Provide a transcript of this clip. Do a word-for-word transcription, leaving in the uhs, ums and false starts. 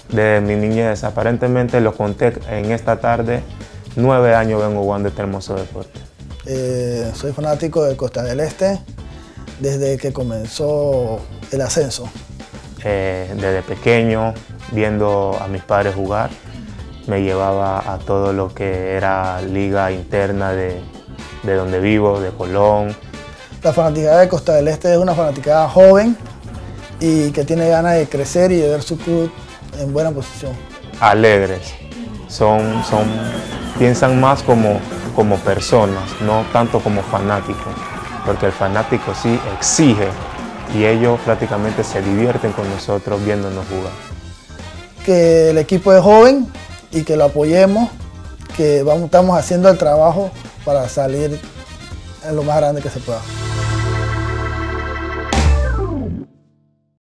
de mi niñez. Aparentemente lo conté en esta tarde, nueve años vengo jugando este hermoso deporte. Eh, soy fanático de Costa del Este desde que comenzó el ascenso. Eh, desde pequeño, viendo a mis padres jugar, me llevaba a todo lo que era liga interna de, de donde vivo, de Colón. La fanaticada de Costa del Este es una fanaticada joven y que tiene ganas de crecer y de ver su club en buena posición. Alegres, son, son, piensan más como, como personas, no tanto como fanáticos, porque el fanático sí exige y ellos prácticamente se divierten con nosotros viéndonos jugar. Que el equipo es joven y que lo apoyemos, que vamos, estamos haciendo el trabajo para salir en lo más grande que se pueda.